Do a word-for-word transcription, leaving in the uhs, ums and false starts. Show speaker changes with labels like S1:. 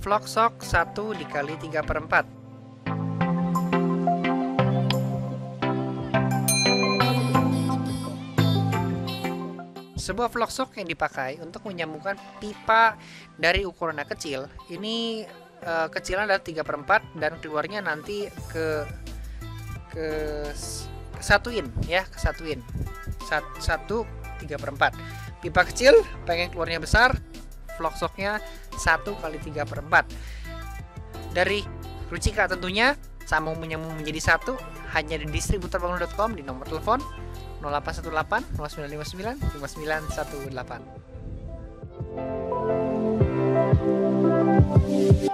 S1: Vlogsok satu dikali tiga per empat. Sebuah vlogsok yang dipakai untuk menyambungkan pipa dari ukuran yang kecil. Ini uh, kecilnya adalah tiga per empat dan keluarnya nanti ke ke kesatuin ya, kesatuin. satu tiga per empat. Pipa kecil pengen keluarnya besar, vlogsoknya satu kali tiga per empat. Dari Rucika tentunya, sambung menyambung menjadi satu hanya di distributor bangunan dot com di nomor telepon nol delapan satu delapan nol sembilan lima sembilan lima sembilan satu delapan.